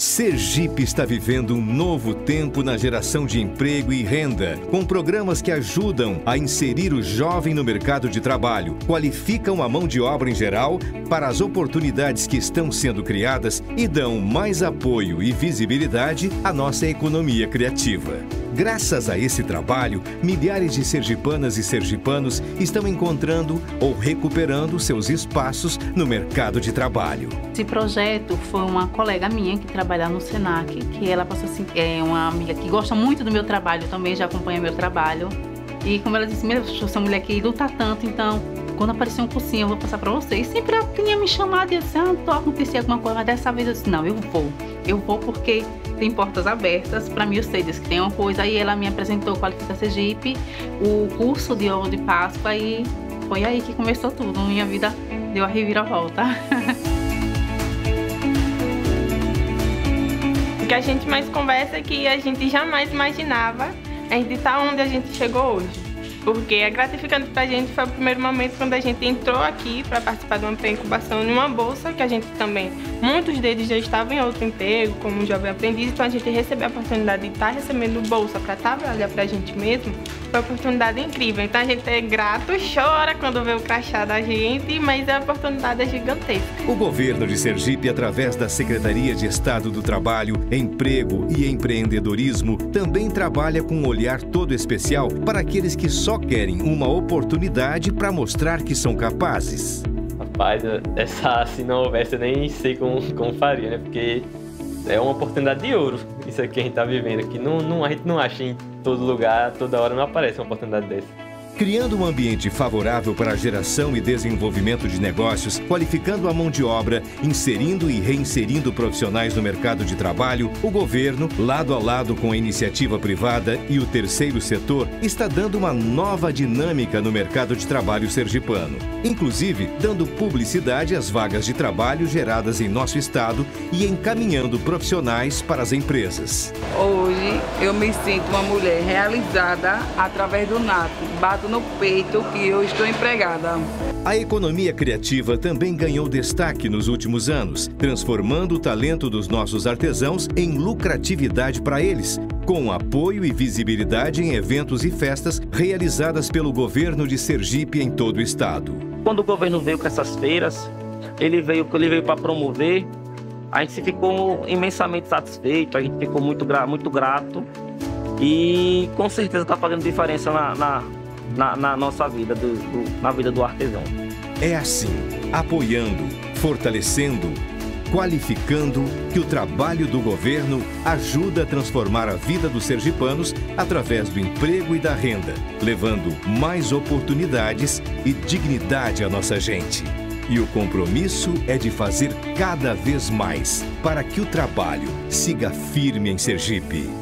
Sergipe está vivendo um novo tempo na geração de emprego e renda, com programas que ajudam a inserir o jovem no mercado de trabalho, qualificam a mão de obra em geral para as oportunidades que estão sendo criadas e dão mais apoio e visibilidade à nossa economia criativa. Graças a esse trabalho, milhares de sergipanas e sergipanos estão encontrando ou recuperando seus espaços no mercado de trabalho. Esse projeto foi uma colega minha que trabalha no Senac, que ela passou assim, é uma amiga que gosta muito do meu trabalho, também já acompanha meu trabalho. E como ela disse, eu sou uma mulher que luta tanto, então quando aparecer um cursinho eu vou passar para você. E sempre ela tinha me chamado e disse, acontecia alguma coisa, mas dessa vez eu disse, não, eu vou porque tem portas abertas para mim, eu sei disso que tem uma coisa. Aí ela me apresentou o Qualifica Sergipe, o curso de ovo de Páscoa, e foi aí que começou tudo, minha vida deu a reviravolta. O que a gente mais conversa é que a gente jamais imaginava a gente estar onde a gente chegou hoje. Porque é gratificante pra gente, foi o primeiro momento quando a gente entrou aqui para participar de uma pré-incubação em uma bolsa, que a gente também, muitos deles já estavam em outro emprego, como jovem aprendiz, então a gente recebeu a oportunidade de estar recebendo bolsa para trabalhar pra gente mesmo, foi uma oportunidade incrível. Então a gente é grato, chora quando vê o crachá da gente, mas a oportunidade é gigantesca. O governo de Sergipe, através da Secretaria de Estado do Trabalho, Emprego e Empreendedorismo, também trabalha com um olhar todo especial para aqueles que só querem uma oportunidade para mostrar que são capazes. Rapaz, se não houvesse, eu nem sei como faria, né? Porque é uma oportunidade de ouro, isso aqui a gente está vivendo aqui. A gente não acha em todo lugar, toda hora não aparece uma oportunidade dessa. Criando um ambiente favorável para a geração e desenvolvimento de negócios, qualificando a mão de obra, inserindo e reinserindo profissionais no mercado de trabalho, o governo, lado a lado com a iniciativa privada e o terceiro setor, está dando uma nova dinâmica no mercado de trabalho sergipano. Inclusive, dando publicidade às vagas de trabalho geradas em nosso estado e encaminhando profissionais para as empresas. Hoje eu me sinto uma mulher realizada através do NAT. Bato no peito que eu estou empregada. A economia criativa também ganhou destaque nos últimos anos, transformando o talento dos nossos artesãos em lucratividade para eles, com apoio e visibilidade em eventos e festas realizadas pelo governo de Sergipe em todo o estado. Quando o governo veio com essas feiras, ele veio para promover, a gente ficou imensamente satisfeito, a gente ficou muito grato e com certeza está fazendo diferença na nossa vida, na vida do artesão. É assim, apoiando, fortalecendo, qualificando, que o trabalho do governo ajuda a transformar a vida dos sergipanos através do emprego e da renda, levando mais oportunidades e dignidade à nossa gente. E o compromisso é de fazer cada vez mais para que o trabalho siga firme em Sergipe.